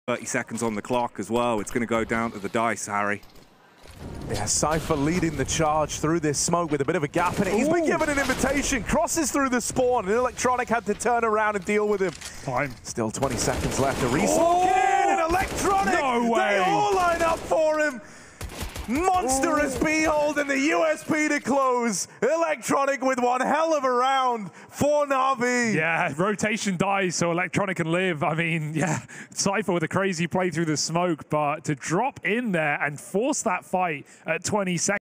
30 seconds on the clock as well. It's going to go down to the dice, Harry. Yeah, Cypher leading the charge through this smoke with a bit of a gap in it. He's been given an invitation, crosses through the spawn, and Electronic had to turn around and deal with him. Time. Still 20 seconds left. A respawn in, and Electronic, No way. They all line up for him. Monstrous behold and the USP to close. Electronic with one hell of a round for Na'Vi. Yeah, rotation dies so Electronic can live. I mean, yeah, Cypher with a crazy play through the smoke, but to drop in there and force that fight at 20 seconds.